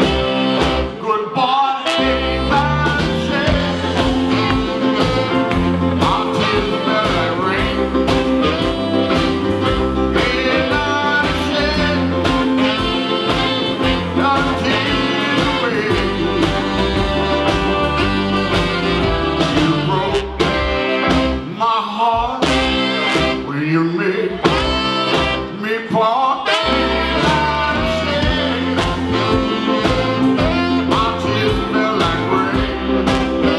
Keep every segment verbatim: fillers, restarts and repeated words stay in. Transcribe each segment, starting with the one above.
You made me part. My tears felt like rain.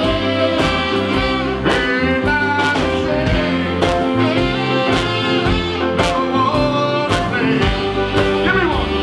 Ain't I ashamed? No one name. Give me one.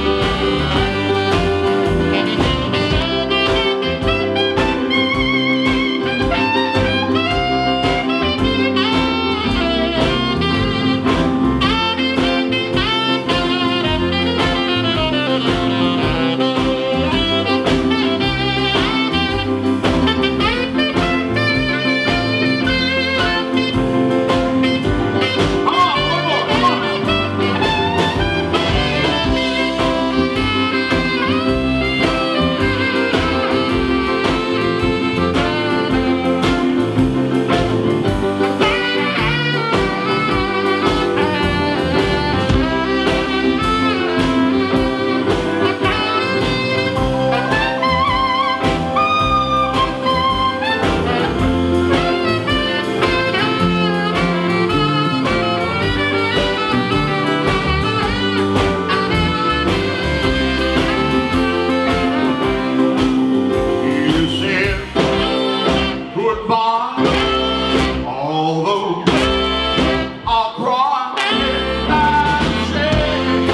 Although I cried and shed,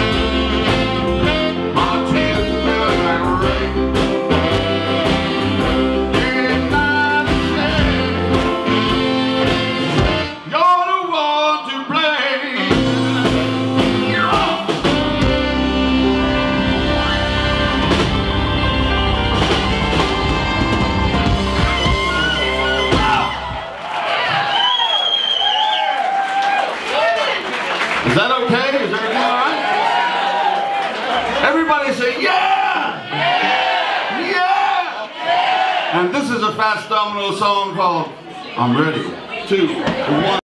my tears fell like rain. And I said, you're the one to blame. Is that okay? Is everything all right? Everybody say, yeah! Yeah! Yeah! And this is a Fats Domino song called I'm Ready. Two, one.